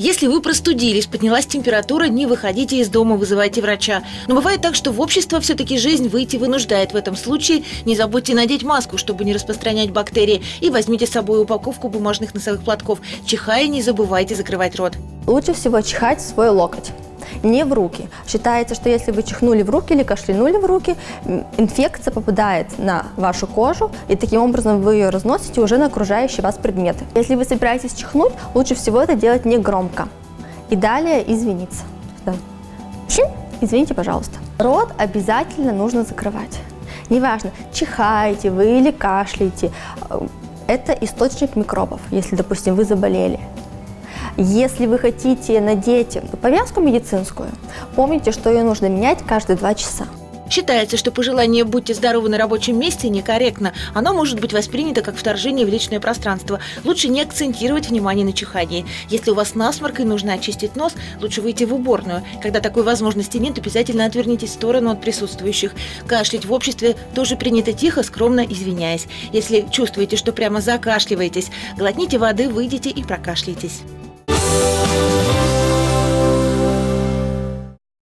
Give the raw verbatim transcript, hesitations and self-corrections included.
Если вы простудились, поднялась температура, не выходите из дома, вызывайте врача. Но бывает так, что в общество все-таки жизнь выйти вынуждает. В этом случае не забудьте надеть маску, чтобы не распространять бактерии. И возьмите с собой упаковку бумажных носовых платков. Чихая, не забывайте закрывать рот. Лучше всего чихать в свой локоть, не в руки. Считается, что если вы чихнули в руки или кашлянули в руки, инфекция попадает на вашу кожу, и таким образом вы ее разносите уже на окружающие вас предметы. Если вы собираетесь чихнуть, лучше всего это делать не громко. И далее извиниться. Да. Извините, пожалуйста. Рот обязательно нужно закрывать. Неважно, чихаете вы или кашляете, это источник микробов, если, допустим, вы заболели. Если вы хотите надеть повязку медицинскую, помните, что ее нужно менять каждые два часа. Считается, что пожелание «будьте здоровы» на рабочем месте некорректно. Оно может быть воспринято как вторжение в личное пространство. Лучше не акцентировать внимание на чихании. Если у вас насморк и нужно очистить нос, лучше выйти в уборную. Когда такой возможности нет, обязательно отвернитесь в сторону от присутствующих. Кашлять в обществе тоже принято тихо, скромно извиняясь. Если чувствуете, что прямо закашливаетесь, глотните воды, выйдите и прокашляйтесь.